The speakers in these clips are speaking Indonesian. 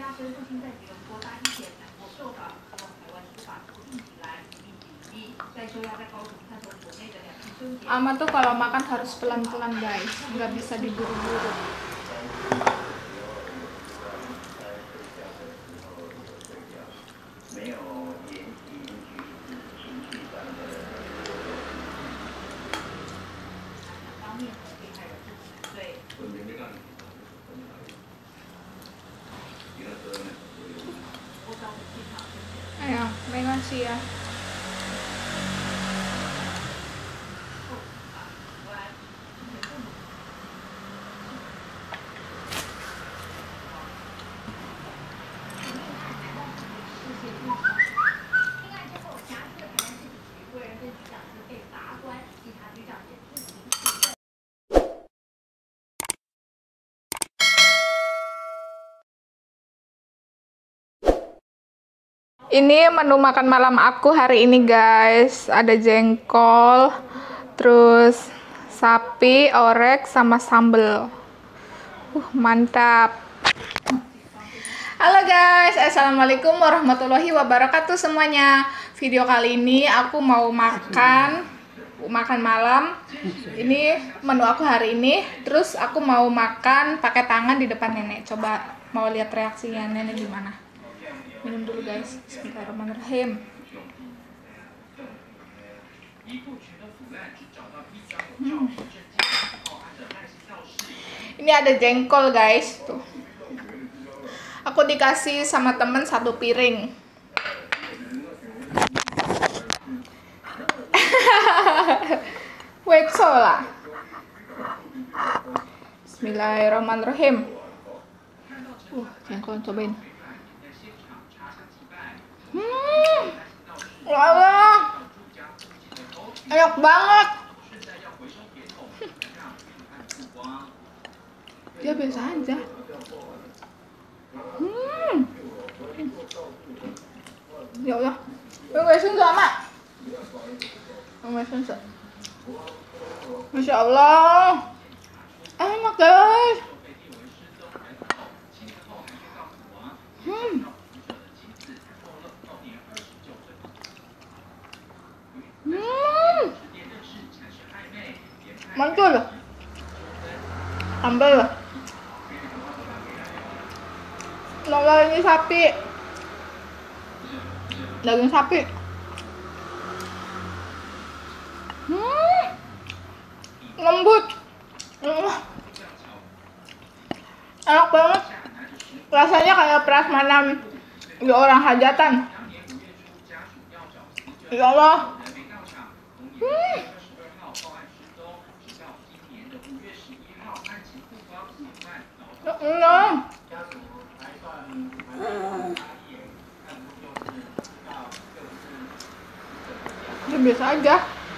Ama tuh kalau makan harus pelan-pelan guys, nggak bisa diburu-buru. Ayo, 没关系啊。Ini menu makan malam aku hari ini guys. Ada jengkol, terus sapi, orek, sama sambel. Mantap. Halo guys, assalamualaikum warahmatullahi wabarakatuh semuanya. Video kali ini aku mau makan malam. Ini menu aku hari ini. Terus aku mau makan pakai tangan di depan nenek. Coba mau lihat reaksinya nenek gimana. Minum dulu guys. Bismillahirrahmanirrahim. Ini ada jengkol guys. Tuh. Aku dikasih sama temen 1 piring. Wekso lah. Bismillahirrahmanirrahim. Jengkol cobain. Ya Allah, enak banget. Ya biasa aja. Ya Allah, nggak suntuk mak. Nggak suntuk. Masya Allah, enak guys. Mantul, ambil. Lola ini sapi, daging sapi. Lembut, enak banget. Rasanya kayak prasmanan di orang hajatan. Ya Allah. Ya biasa aja.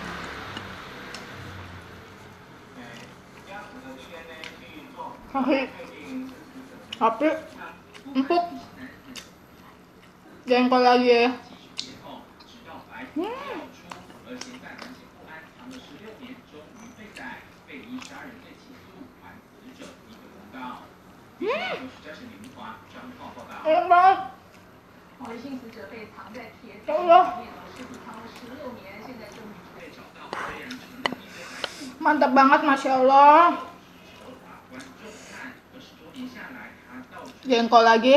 Tapi empuk. Jengkol lagi ya. Enak banget. Ya Allah. Mantap banget, Masya Allah. Jengkol lagi.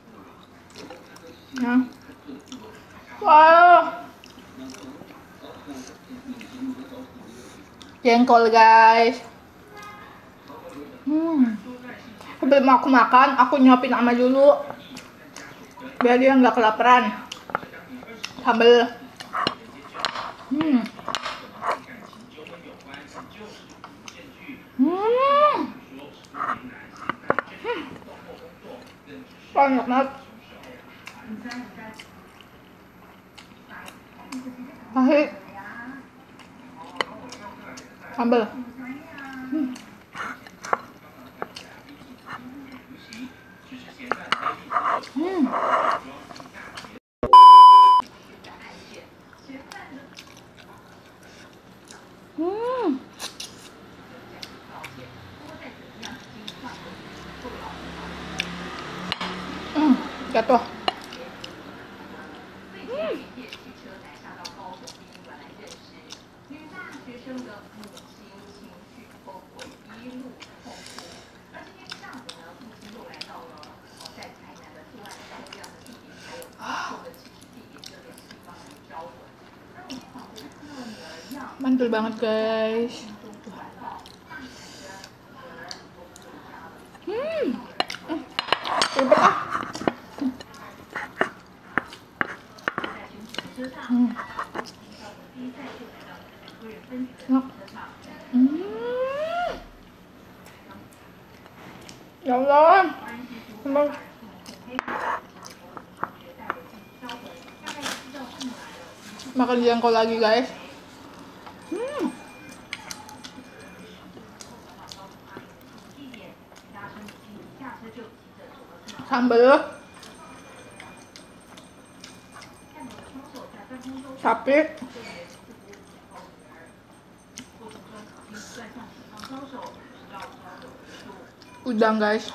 Nah. Wow. Jengkol guys. Sebelum aku makan, aku nyuapin Ama dulu biar dia nggak kelaparan. Sambel. Enak banget. Pahit. Sambel. jatuh. Mantul banget guys. Ribet ah. Ya Allah. Makan jengkol lagi guys. Sambal sapi, udang guys.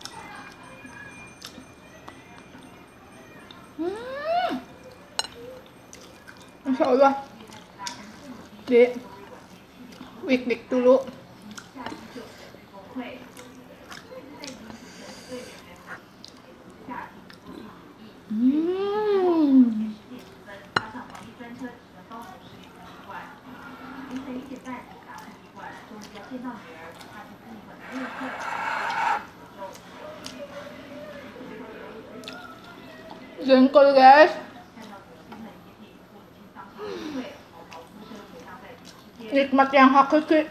Masya Allah, di wik dulu. Jengkol guys. Nikmat yang hakiki.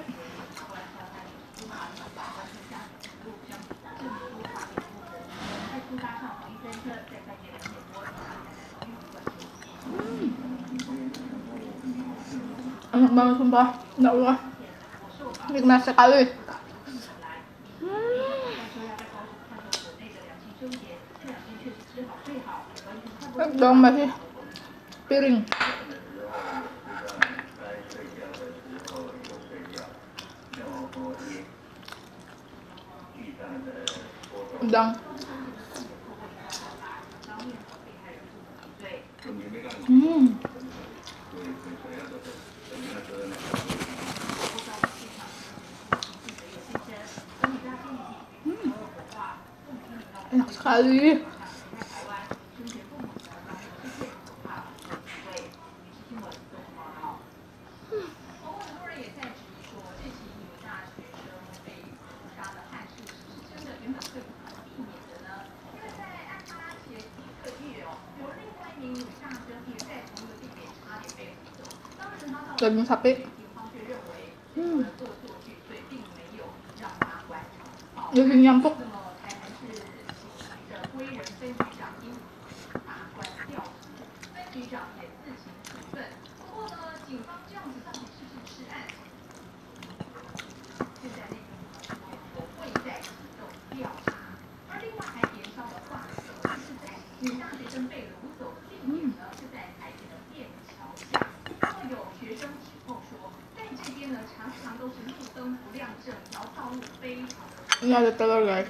Enak banget sumpah, ya Allah, nikmat sekali. Dong masih piring. Udang. Enak sekali. Daging sapi. Daging nyampuk. Ini ada telur guys.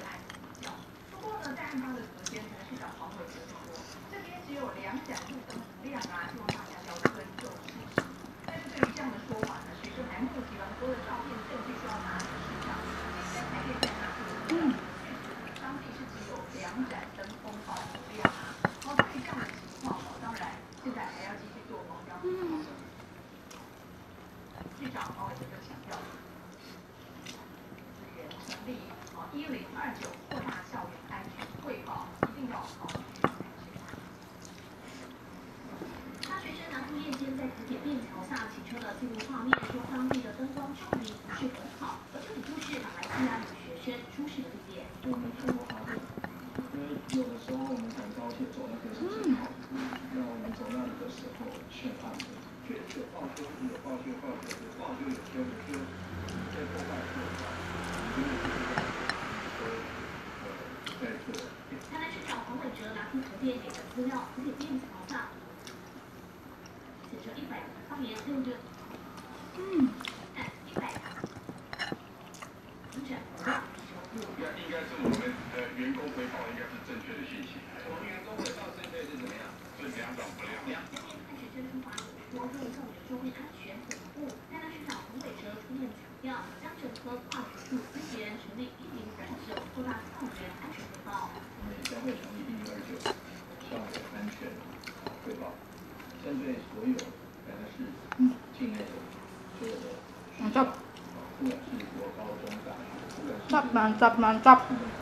Mantap. Mantap, mantap, mantap.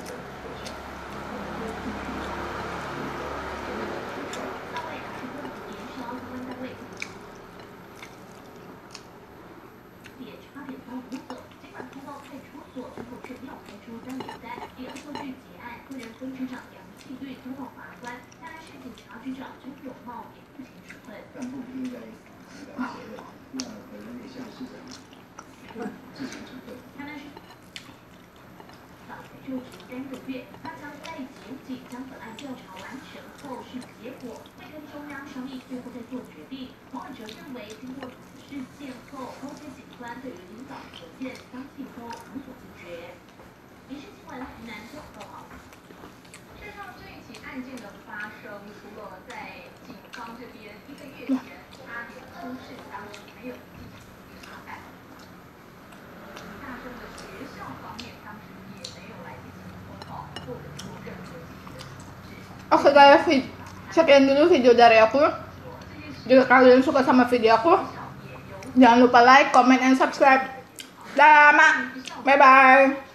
就职3个月，他将在检警将本案调查完成后续结果，会跟中央商议，最后再做决定。黄伟哲认为，经过此事件后，高阶警官对于领导条件相信都无所不决。民事新闻南综报道。事实上，这一起案件的发生，除了在警方这边1个月前差点出事，当时没有进行查案。大生的学校方面，当时也没有来进行通报，或者做任何具体的处置。Oke guys, sekian dulu video dari aku. Jika kalian suka sama video aku, jangan lupa like, comment, and subscribe. Dah, Mak. Bye bye.